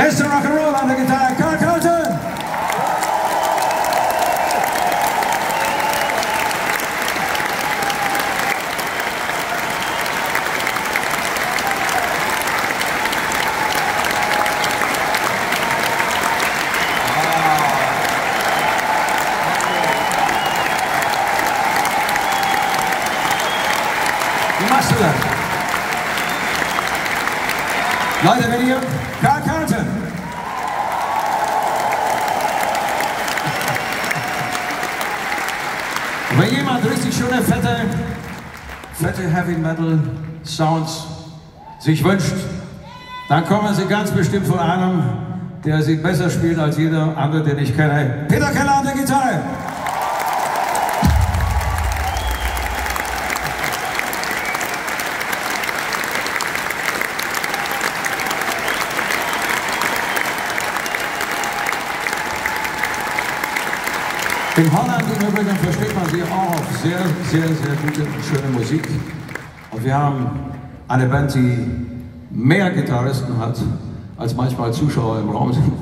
Mr. Rock'n'Roll on the guitar, Carl Carlton. Wie machst du das? Leute, wenn ihr Carl Carlton. Wenn jemand richtig schöne, fette Heavy Metal Sounds sich wünscht, dann kommen sie ganz bestimmt von einem, der sie besser spielt als jeder andere, den ich kenne. Peter Keller an der Gitarre. In Holland im Übrigen versteht man sie auch auf sehr, sehr, sehr gute und schöne Musik. Und wir haben eine Band, die mehr Gitarristen hat, als manchmal Zuschauer im Raum sind.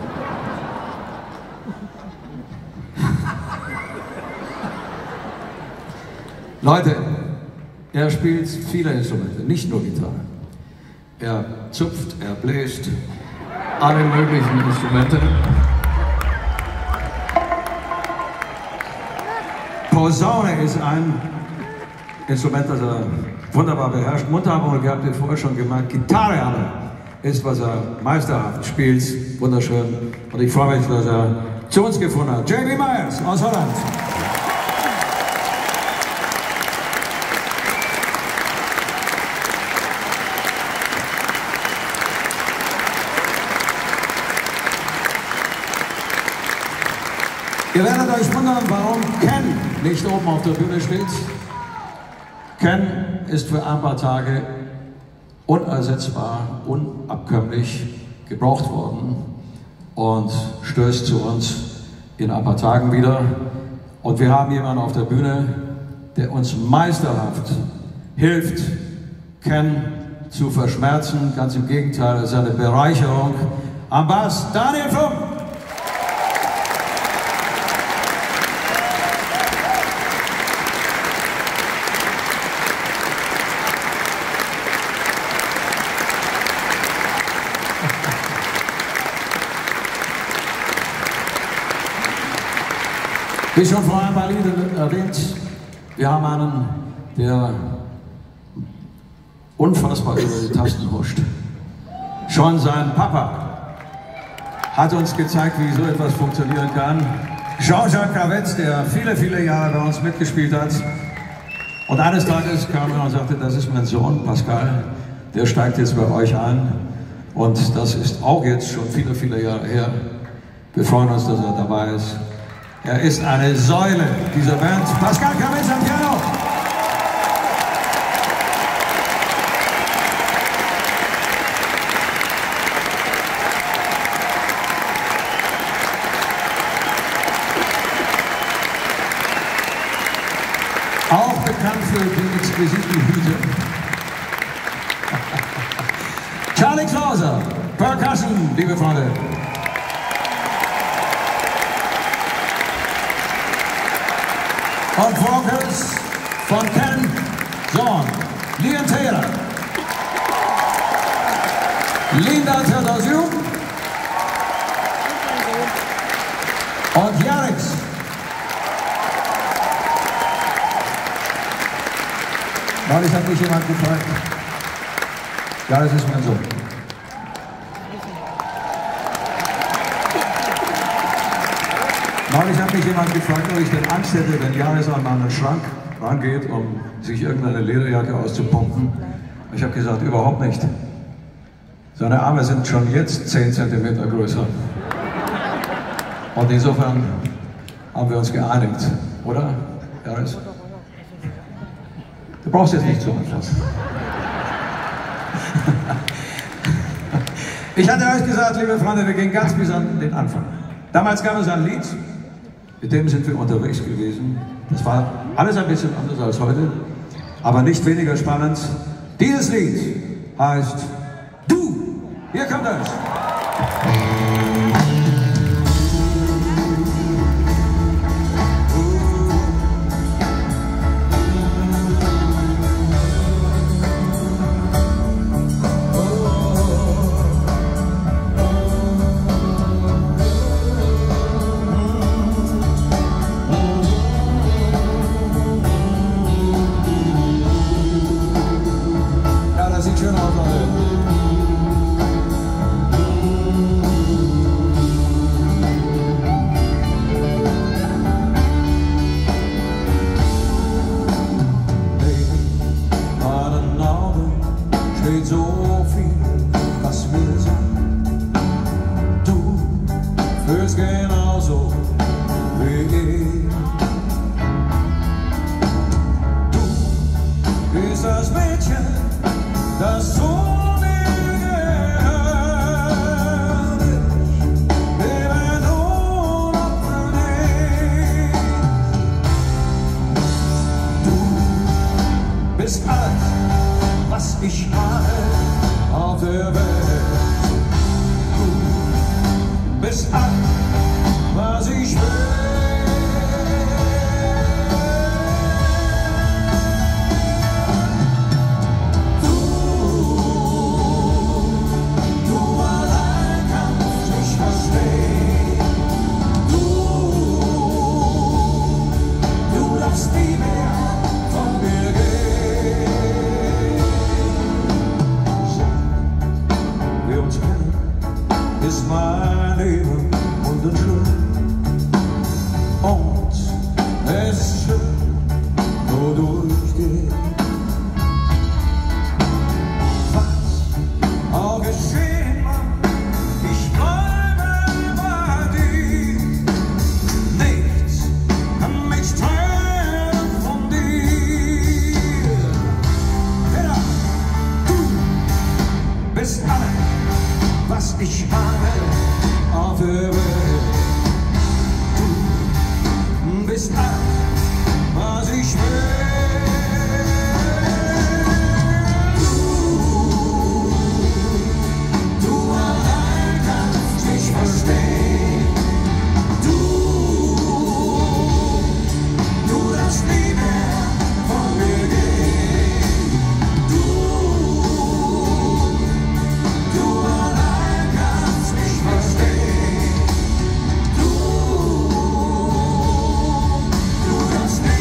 Leute, er spielt viele Instrumente, nicht nur Gitarre. Er zupft, er bläst, alle möglichen Instrumente. Posaune ist ein Instrument, das er wunderbar beherrscht. Mundharmonika, habt ihr vorher schon gemerkt. Gitarre aber ist, was er meisterhaft spielt. Wunderschön. Und ich freue mich, dass er zu uns gefunden hat. J.B. Myers aus Holland. Ihr werdet euch wundern, warum Ken nicht oben auf der Bühne steht. Ken ist für ein paar Tage unersetzbar, unabkömmlich gebraucht worden und stößt zu uns in ein paar Tagen wieder. Und wir haben jemanden auf der Bühne, der uns meisterhaft hilft, Ken zu verschmerzen. Ganz im Gegenteil, es ist eine Bereicherung. Am Bass Daniel Funk. Wie schon vor ein paar Liedern erwähnt, wir haben einen, der unfassbar über die Tasten huscht. Schon sein Papa hat uns gezeigt, wie so etwas funktionieren kann. Jean-Jacques Kravetz, der viele, viele Jahre bei uns mitgespielt hat. Und eines Tages kam er und sagte, das ist mein Sohn, Pascal, der steigt jetzt bei euch ein. Und das ist auch jetzt schon viele, viele Jahre her. Wir freuen uns, dass er dabei ist. Er ist eine Säule dieser Band. Pascal Kravetz am Piano. Auch bekannt für die exquisiten Hüte. Charlie Clauser, Percussion, liebe Freunde. Und Vocals von Ken Sohn, Liam Taylor, Linda Theodosiou und Jarix. Neulich hat mich jemand gefragt, ja, das ist mein Sohn. Neulich hat mich jemand gefragt, ob ich denn Angst hätte, wenn Janis an meinen Schrank rangeht, um sich irgendeine Lederjacke auszupumpen. Ich habe gesagt, überhaupt nicht. Seine Arme sind schon jetzt 10 cm größer. Und insofern haben wir uns geeinigt, oder, Janis? Du brauchst jetzt nicht zu anfassen. Ich hatte euch gesagt, liebe Freunde, wir gehen ganz bis an den Anfang. Damals gab es ein Lied, mit dem sind wir unterwegs gewesen. Das war alles ein bisschen anders als heute, aber nicht weniger spannend. Dieses Lied heißt Du. Hier kommt es. genauso wie ich. Du bist das Mädchen, das zu mir gehört. Ich lebe nur noch für dich. Du bist alles, was ich habe auf der Welt. Du bist alles, was ich will. Du allein kannst mich verstehen. Du darfst nie mehr von mir gehen. Seit wir uns kennen, ist mein Leben wunderschön. Und es ist schön, wodurch geht. Was auch geschehen mag, ich bleibe bei dir. Nichts kann mich trennen von dir. Ja, du bist alles, was ich habe auf der Welt. Du bist alles, was ich will. Du allein kannst mich verstehen. Du darfst nie mehr von mir gehen. Du allein kannst mich verstehen. Du darfst nie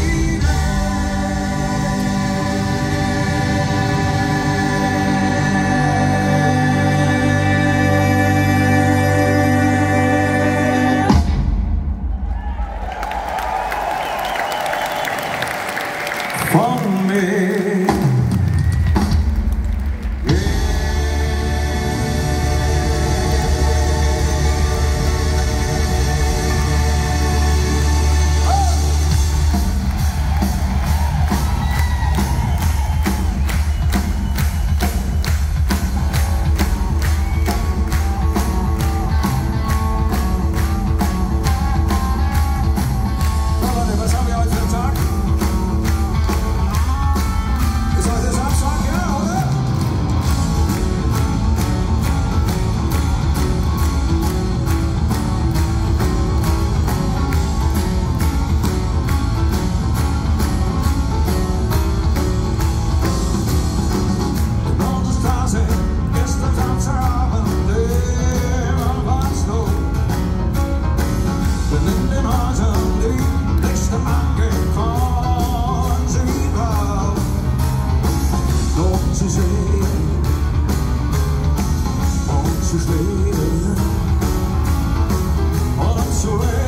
von mir. Leute, was haben wir heute für einen Tag? Ist heute Samstag, ja, oder? Die große Straße, gestern Samstagabend, immer war's los. Bin in den Häusern, die Lichter angekommen sind überall. Dort zu sehen und zu stehen und zu reden.